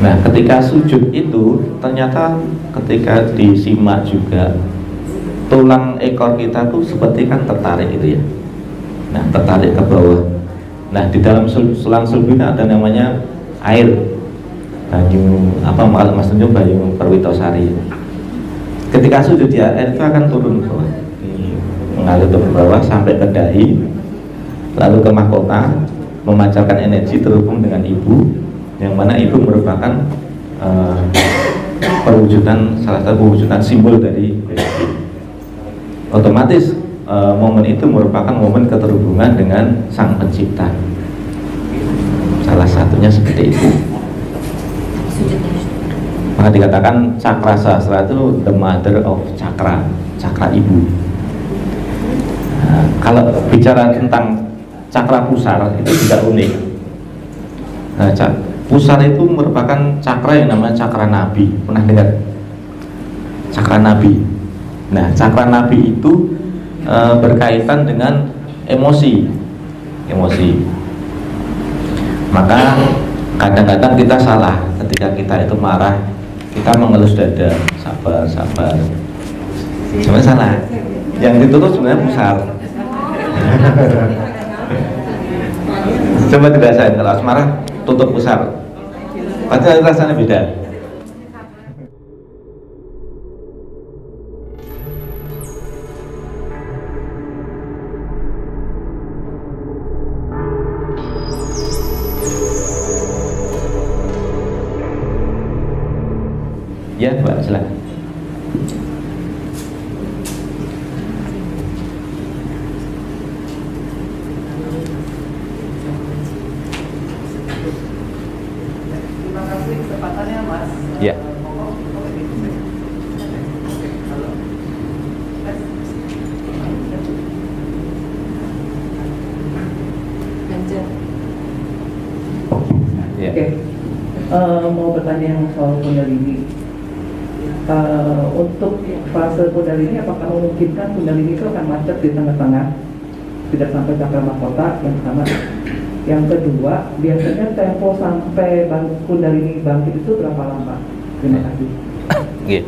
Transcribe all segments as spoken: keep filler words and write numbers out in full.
Nah, ketika sujud itu ternyata ketika disimak juga tulang ekor kita tuh seperti kan tertarik gitu ya. Nah, tertarik ke bawah. Nah, di dalam selang sulbi ada namanya air. Banyu apa Mas Tunjung Banyu Perwitosari. Ketika sujud ya, air itu akan turun ke bawah, mengalir ke bawah sampai ke dahi, lalu ke mahkota, memancarkan energi terhubung dengan ibu, yang mana ibu merupakan uh, perwujudan salah satu perwujudan simbol dari Besti. Otomatis uh, momen itu merupakan momen keterhubungan dengan Sang Pencipta. Salah satunya seperti itu. Maka dikatakan cakra sastra itu the mother of cakra, cakra ibu. Nah, kalau bicara tentang cakra pusar itu juga unik. Nah, pusar itu merupakan cakra yang namanya cakra nabi. Pernah dengar? Cakra nabi. Nah, cakra nabi itu e, berkaitan dengan emosi, emosi. Maka kadang-kadang kita salah ketika kita itu marah. Kita mengelus dada, sabar, sabar. Sebenarnya salah. Yang ditutup sebenarnya pusar. Coba dirasain kalau asmara tutup pusar. Pasti rasanya beda. Ya, Mbak, silakan. Terima kasih kesempatannya, Mas. Ya. Oke, okay. uh, mau bertanya soal Kundalini. Uh, untuk fase Kundalini, apakah memungkinkan Kundalini itu akan macet di tengah-tengah, tidak sampai cakra mahkota? Yang pertama. Yang kedua, biasanya tempo sampai bang Kundalini bangkit itu berapa lama? Terima kasih. Gitu.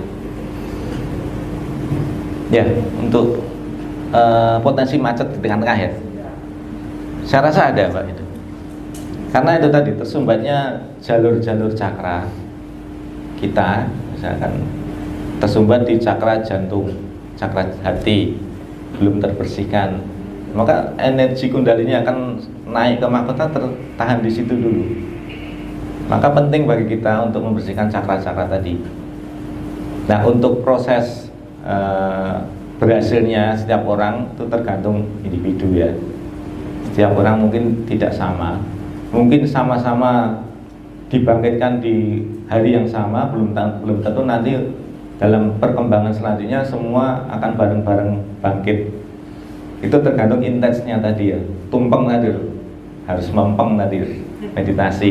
Ya, untuk uh, potensi macet di tengah-tengah ya, saya rasa ada, Pak, itu. Karena itu tadi tersumbatnya jalur-jalur cakra kita, misalkan tersumbat di cakra jantung, cakra hati, belum terbersihkan, maka energi Kundalini akan naik ke mahkota, tertahan di situ dulu. Maka penting bagi kita untuk membersihkan cakra-cakra tadi. Nah, untuk proses uh, berhasilnya setiap orang itu tergantung individu ya. Setiap orang mungkin tidak sama, mungkin sama-sama dibangkitkan di hari yang sama, belum belum tentu nanti dalam perkembangan selanjutnya semua akan bareng-bareng bangkit. Itu tergantung intensnya tadi ya, tumpeng tadi, harus mempeng tadi, meditasi.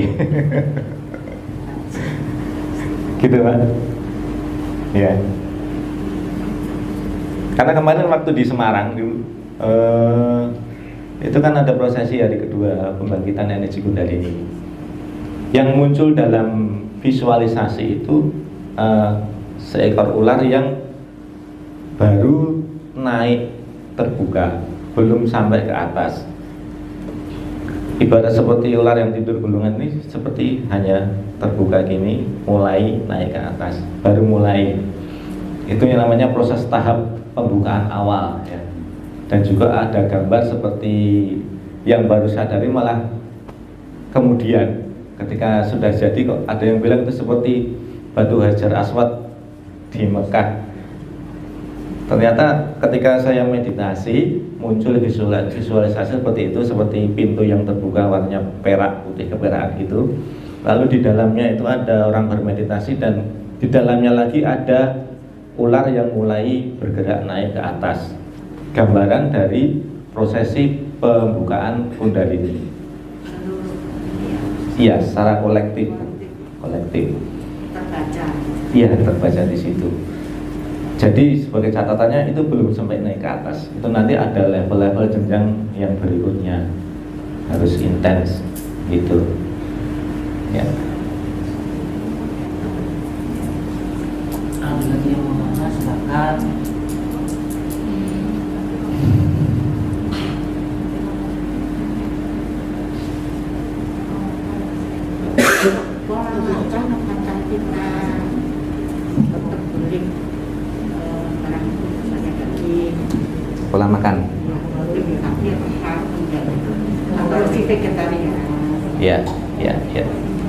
Gitu, Pak. Ya. Karena kemarin waktu di Semarang eh, itu kan ada prosesi hari kedua pembangkitan energi Kundalini. Yang muncul dalam visualisasi itu eh, seekor ular yang baru naik terbuka, belum sampai ke atas. Ibarat seperti ular yang tidur gulungan ini, seperti hanya terbuka gini, mulai naik ke atas, baru mulai. Itu yang namanya proses tahap pembukaan awal ya. Dan juga ada gambar seperti yang baru sadari malah kemudian ketika sudah jadi kok ada yang bilang itu seperti batu Hajar Aswad di Mekah. Ternyata ketika saya meditasi muncul visualisasi seperti itu, seperti pintu yang terbuka warnanya perak, putih keperakan gitu. Lalu di dalamnya itu ada orang bermeditasi dan di dalamnya lagi ada ular yang mulai bergerak naik ke atas. Gambaran dari prosesi pembukaan Kundalini. Iya, secara kolektif, kolektif. Terbaca. Iya, terbaca di situ. Jadi sebagai catatannya itu belum sampai naik ke atas. Itu nanti ada level-level jenjang yang berikutnya, harus intens gitu. Ya. Uh, pola makan apakah kita tetap beli eh, barang itu misalnya daging, Pola makan. lebih tapi harus menjadi atau si vegetarian. Ya, ya, ya.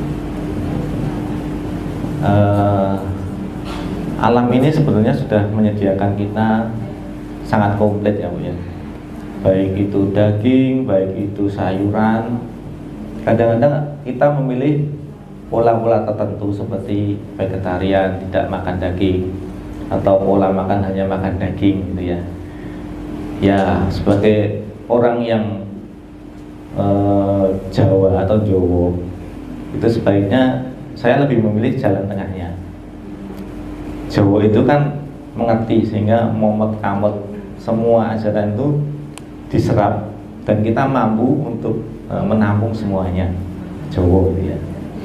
Eh, alam ini sebetulnya sudah menyediakan kita sangat komplit ya Bu ya. Baik itu daging, baik itu sayuran. Kadang-kadang kita memilih pola-pola tertentu seperti vegetarian, tidak makan daging, atau pola makan hanya makan daging gitu ya. Ya, sebagai orang yang eh, Jawa atau Jowo, itu sebaiknya saya lebih memilih jalan tengahnya. Jawa itu kan mengerti sehingga momot kamot semua ajaran itu diserap dan kita mampu untuk e, menampung semuanya. Jawa gitu ya.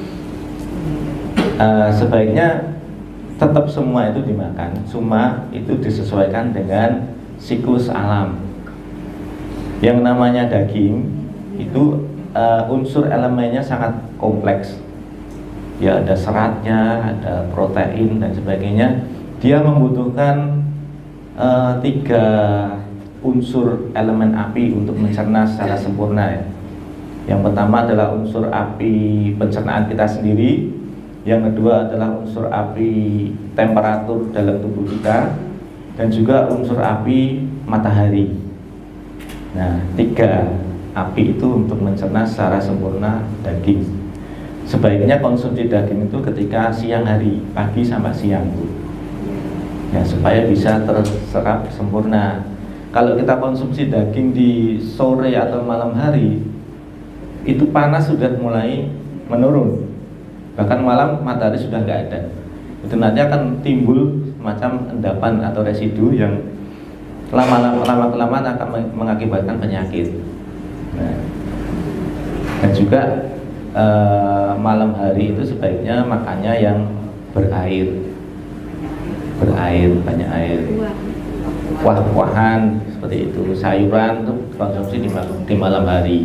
E, sebaiknya tetap semua itu dimakan, cuma itu disesuaikan dengan siklus alam. Yang namanya daging itu e, unsur elemennya sangat kompleks. Ya ada seratnya, ada protein dan sebagainya. Dia membutuhkan e, tiga unsur elemen api untuk mencerna secara sempurna ya. Yang pertama adalah unsur api pencernaan kita sendiri. Yang kedua adalah unsur api temperatur dalam tubuh kita. Dan juga unsur api matahari. Nah, tiga api itu untuk mencerna secara sempurna daging. Sebaiknya konsumsi daging itu ketika siang hari, pagi sampai siang Bu. Ya, supaya bisa terserap sempurna. Kalau kita konsumsi daging di sore atau malam hari, itu panas sudah mulai menurun. Bahkan malam matahari sudah nggak ada. Itu nanti akan timbul semacam endapan atau residu yang lama-lama lama-kelamaan akan mengakibatkan penyakit. Nah, dan juga eh, malam hari itu sebaiknya makannya yang berair, berair banyak air. Kuah-kuahan seperti itu, sayuran itu konsumsi di, mal di malam hari.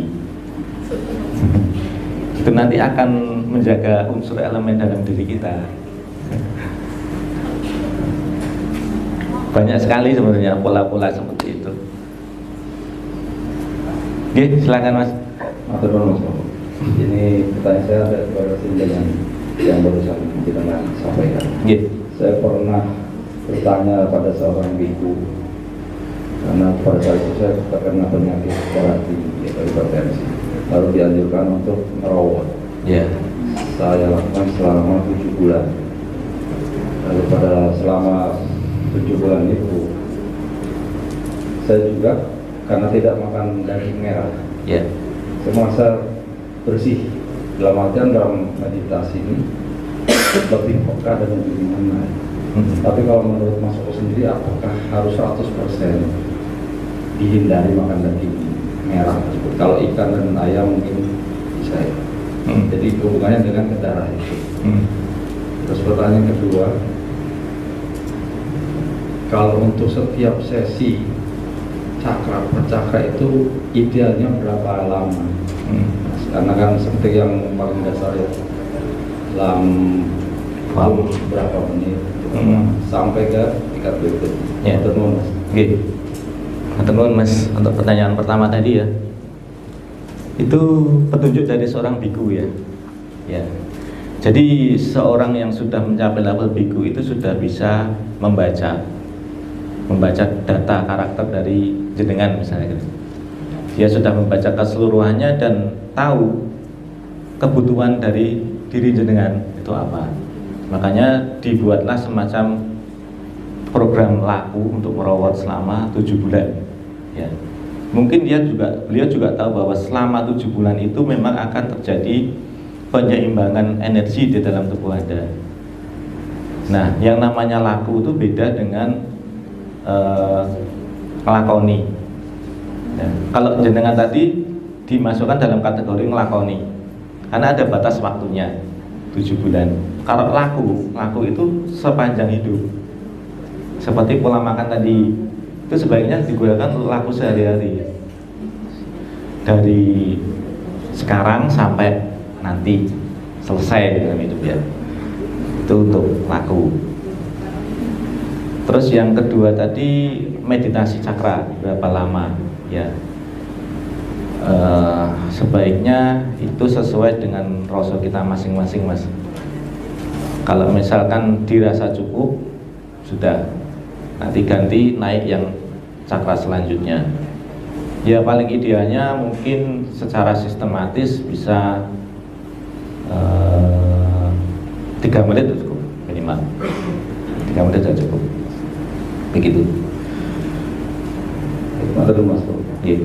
Itu nanti akan menjaga unsur elemen dalam diri kita. Banyak sekali sebenarnya pola-pola seperti itu. Oke, silakan Mas. Matur nuwun Mas. Ini pertanyaan saya ada korelasi dengan yang barusan kita sampaikan. Oke. Saya pernah bertanya pada seorang biku, karena pada saat itu saya terkena penyakit darah tinggi atau hipertensi, lalu dianjurkan untuk merawat. Ya. Saya lakukan selama tujuh bulan. Lalu pada selama tujuh bulan itu, saya juga karena tidak makan daging merah, Ya. saya merasa bersih. Dalam artian dalam meditasi ini lebih peka dan lebih mengenal. Hmm. Tapi kalau menurut Mas Oko sendiri, apakah harus seratus persen dihindari makan daging merah? Kalau ikan dan ayam mungkin bisa ya. Hmm. Jadi hubungannya dengan ke darah itu. Hmm. Terus pertanyaan kedua, kalau untuk setiap sesi cakra per cakra itu idealnya berapa lama? Hmm. Karena kan seperti yang paling dasar ya, dalam wow. berapa menit hmm. sampai ke tingkat berikutnya. Ya. Matur nuwun Mas. Oke. Matur nuwun Mas untuk pertanyaan pertama tadi ya. Itu petunjuk dari seorang biku ya. Ya. Jadi seorang yang sudah mencapai level biku itu sudah bisa membaca membaca data karakter dari jenengan misalnya gitu. Dia sudah membaca keseluruhannya dan tahu kebutuhan dari diri jenengan itu apa. Makanya dibuatlah semacam program laku untuk merawat selama tujuh bulan. Ya. Mungkin dia juga, beliau juga tahu bahwa selama tujuh bulan itu memang akan terjadi penyeimbangan energi di dalam tubuh Anda. Nah, yang namanya laku itu beda dengan uh, ngelakoni. Ya. Kalau jenengan tadi dimasukkan dalam kategori ngelakoni, karena ada batas waktunya tujuh bulan. Kalau laku, laku itu sepanjang hidup, seperti pola makan tadi itu sebaiknya digunakan untuk laku sehari-hari dari sekarang sampai nanti selesai dalam hidup ya, itu untuk laku. Terus yang kedua tadi meditasi cakra berapa lama ya, e, sebaiknya itu sesuai dengan rasa kita masing-masing mas. Kalau misalkan dirasa cukup sudah, nanti ganti naik yang cakra selanjutnya ya. Paling idealnya mungkin secara sistematis bisa uh, tiga menit itu cukup minimal, tiga menit sudah cukup begitu. Ada mas Iya.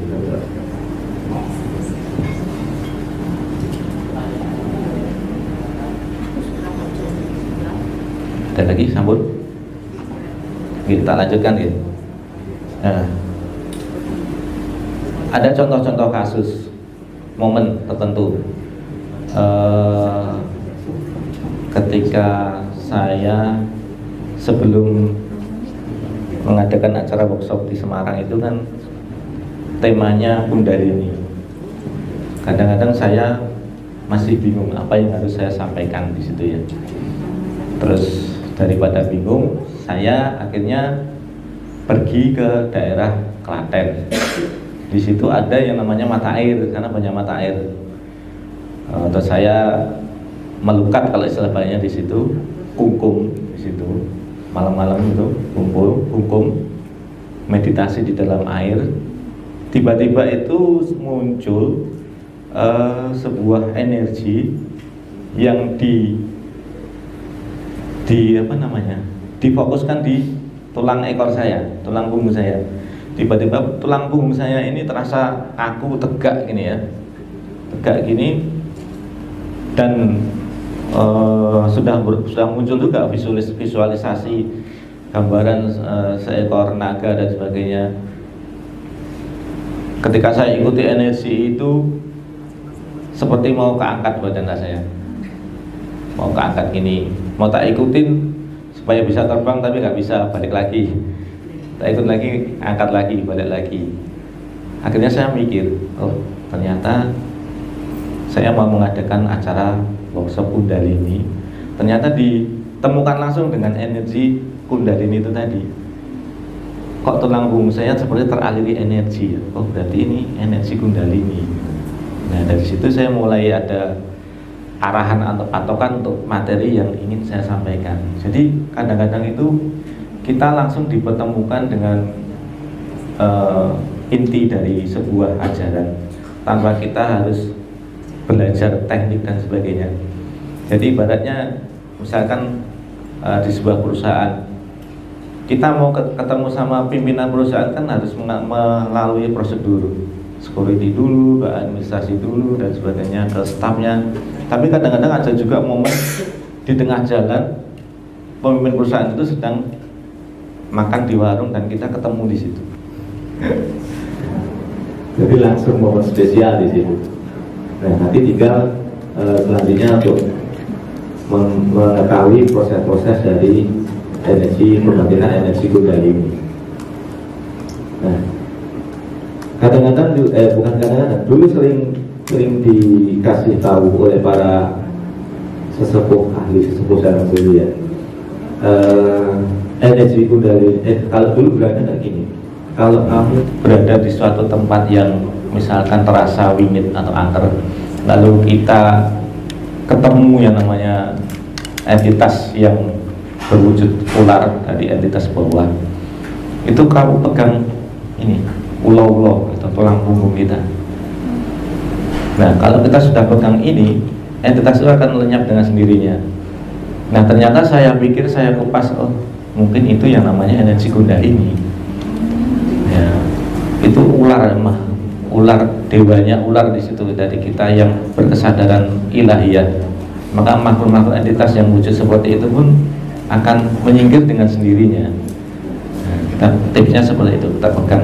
Ada lagi sambut. Kita lanjutkan gitu. Nah, ada contoh-contoh kasus momen tertentu uh, ketika saya sebelum mengadakan acara workshop di Semarang itu kan temanya Kundalini. Kadang-kadang saya masih bingung apa yang harus saya sampaikan di situ ya. Terus daripada bingung, saya akhirnya pergi ke daerah Klaten. Di situ ada yang namanya mata air, karena banyak mata air. E, terus saya melukat kalau istilah bahasanya di situ, kungkum di situ. Malam-malam itu kumpul, kungkum, meditasi di dalam air. Tiba-tiba itu muncul e, sebuah energi yang di di apa namanya difokuskan di tulang ekor saya, tulang punggung saya. Tiba-tiba tulang punggung saya ini terasa kaku, tegak gini ya, tegak gini, dan uh, sudah ber, sudah muncul juga visualis, visualisasi gambaran uh, seekor naga dan sebagainya. Ketika saya ikuti energi itu, seperti mau keangkat badan saya, mau keangkat gini, mau tak ikutin supaya bisa terbang tapi nggak bisa, balik lagi, tak ikut lagi, angkat lagi, balik lagi. Akhirnya saya mikir, oh ternyata saya mau mengadakan acara workshop Kundalini, ternyata ditemukan langsung dengan energi Kundalini itu tadi. Kok tulang punggung saya seperti teraliri energi, oh berarti ini energi Kundalini. Nah dari situ saya mulai ada arahan atau patokan untuk materi yang ingin saya sampaikan. Jadi kadang-kadang itu kita langsung dipertemukan dengan uh, inti dari sebuah ajaran tanpa kita harus belajar teknik dan sebagainya. Jadi ibaratnya misalkan uh, di sebuah perusahaan kita mau ketemu sama pimpinan perusahaan kan harus melalui prosedur security dulu, ke administrasi dulu dan sebagainya, ke stafnya. Tapi kadang-kadang ada juga momen di tengah jalan pemimpin perusahaan itu sedang makan di warung dan kita ketemu di situ. Jadi langsung momen spesial di situ. Nah nanti tinggal e, selanjutnya untuk mengetahui proses-proses dari energi pembangkitan energi Kundalini. Nah kadang-kadang eh bukan kadang-kadang dulu sering sering dikasih tahu oleh para sesepuh ahli sesepuh dalam dulu ya, uh, energi Kundalini. Eh kalau dulu bilangnya kayak gini, kalau kamu berada di suatu tempat yang misalkan terasa wingit atau angker, lalu kita ketemu yang namanya entitas yang berwujud ular dari entitas bawah, itu kamu pegang ini ulo-ulo atau tulang punggung kita. Nah kalau kita sudah pegang ini, entitas itu akan lenyap dengan sendirinya. Nah ternyata saya pikir, saya kupas, oh mungkin itu yang namanya energi Kundalini ya, itu ular mah, ular dewanya, ular di situ dari kita yang berkesadaran ilahiyah. Maka makhluk-makhluk entitas yang wujud seperti itu pun akan menyingkir dengan sendirinya. Nah, kita tipsnya seperti itu, kita pegang.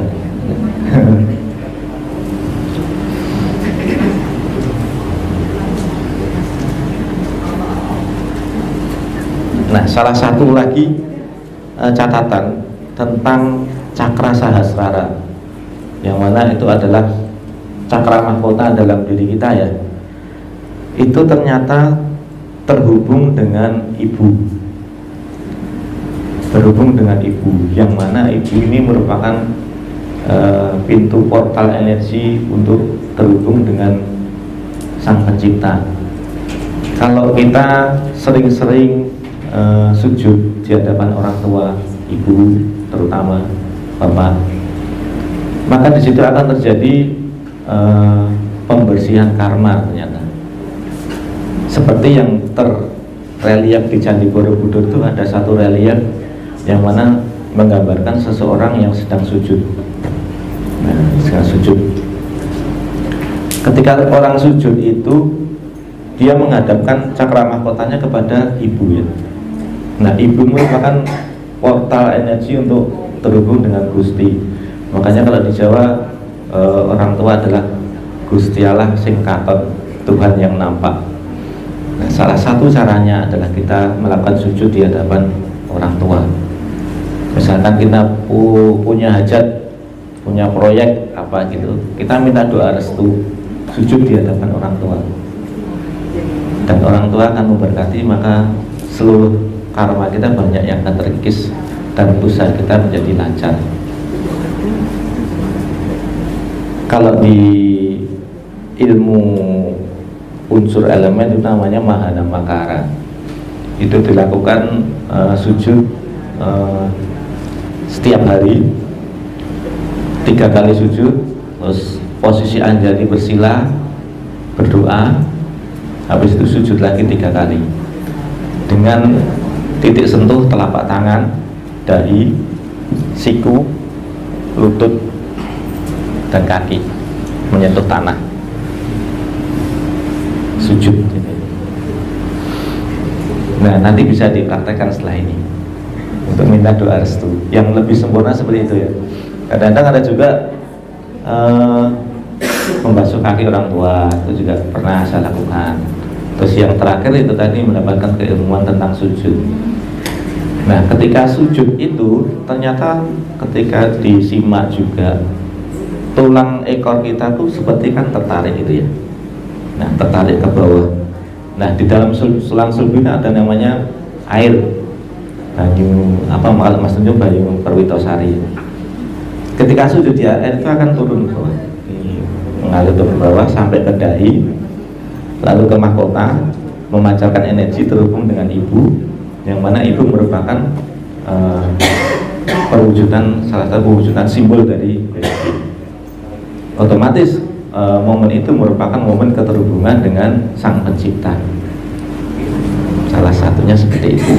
Nah, salah satu lagi uh, catatan tentang cakra sahasrara, yang mana itu adalah cakra mahkota dalam diri kita ya. Itu ternyata terhubung dengan ibu, terhubung dengan ibu, yang mana ibu ini merupakan uh, pintu portal energi untuk terhubung dengan Sang Pencipta. Kalau kita sering-sering uh, sujud di hadapan orang tua, ibu terutama bapak, maka di situ akan terjadi uh, pembersihan karma ternyata. Seperti yang terrelief di Candi Borobudur itu ada satu relief yang mana menggambarkan seseorang yang sedang sujud. Nah, sedang sujud. Ketika orang sujud itu dia menghadapkan cakra mahkotanya kepada ibu ya. Nah, ibu merupakan portal energi untuk terhubung dengan Gusti. Makanya kalau di Jawa e, orang tua adalah Gusti Allah sing katon, Tuhan yang nampak. Nah, salah satu caranya adalah kita melakukan sujud di hadapan orang tua. Misalkan kita pu punya hajat, punya proyek apa gitu, kita minta doa restu, sujud di hadapan orang tua. Dan orang tua akan memberkati, maka seluruh karma kita banyak yang akan terkikis dan usaha kita menjadi lancar. Kalau di ilmu unsur elemen itu namanya Mahana Makara. Itu dilakukan uh, sujud uh, setiap hari, tiga kali sujud, terus posisi anjali bersila, berdoa, habis itu sujud lagi tiga kali dengan titik sentuh telapak tangan, dahi, siku, lutut, dan kaki menyentuh tanah, sujud. Nah, nanti bisa dipraktekkan setelah ini untuk minta doa restu yang lebih sempurna seperti itu ya. Kadang-kadang ada juga uh, membasuh kaki orang tua, itu juga pernah saya lakukan. Terus yang terakhir itu tadi mendapatkan keilmuan tentang sujud. Nah, ketika sujud itu ternyata ketika disimak juga tulang ekor kita tuh seperti kan tertarik gitu ya. Nah, tertarik ke bawah. Nah, di dalam selang sulbi ada namanya air, banyu apa malah Mas Tunjuk banyu Perwitosari. Ketika sujud ya, air itu akan turun ke bawah, mengalir ke bawah sampai ke dahi, lalu ke mahkota, memancarkan energi terhubung dengan ibu, yang mana ibu merupakan uh, perwujudan, salah satu perwujudan simbol dari Gusti. Otomatis uh, momen itu merupakan momen keterhubungan dengan Sang Pencipta. Salah satunya seperti itu.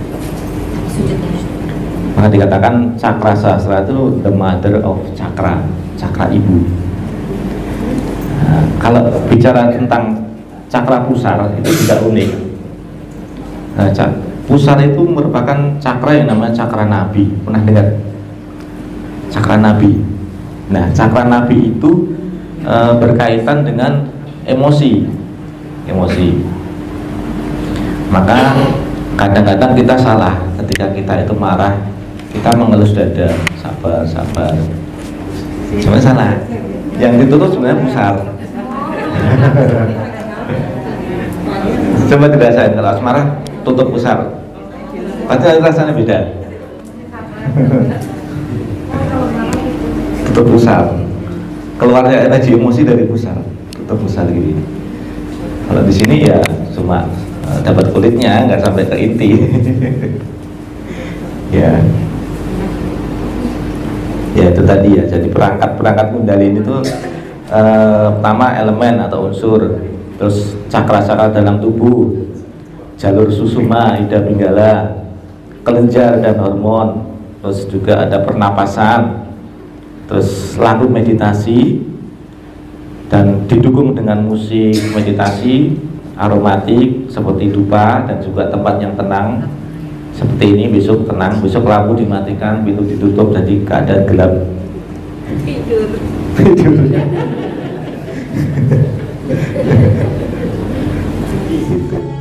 Maka dikatakan cakra sahasrara itu the mother of chakra, cakra ibu. Nah, kalau bicara tentang cakra pusar itu juga unik. Nah, pusar itu merupakan cakra yang namanya cakra nabi. Pernah dengar? Cakra nabi. Nah, cakra nabi itu e, berkaitan dengan emosi, emosi. Maka kadang-kadang kita salah ketika kita itu marah, kita mengelus dada, sabar, sabar. Sebenarnya salah. Yang ditutup sebenarnya pusar. Coba dirasain kalau asmara tutup pusar, pasti rasanya beda. Tutup pusar, keluarnya energi emosi dari pusar, tutup pusar gini. Kalau di sini ya cuma uh, dapat kulitnya, nggak sampai ke inti. Ya, ya itu tadi ya. Jadi perangkat-perangkat kundalini itu uh, pertama elemen atau unsur. Terus cakra-cakra dalam tubuh, jalur susuma, ida pinggala, kelenjar dan hormon. Terus juga ada pernapasan, terus lalu meditasi, dan didukung dengan musik meditasi aromatik seperti dupa, dan juga tempat yang tenang seperti ini. Besok tenang, besok lampu dimatikan, pintu ditutup, jadi keadaan gelap. Tidur. Tidur. Gitu.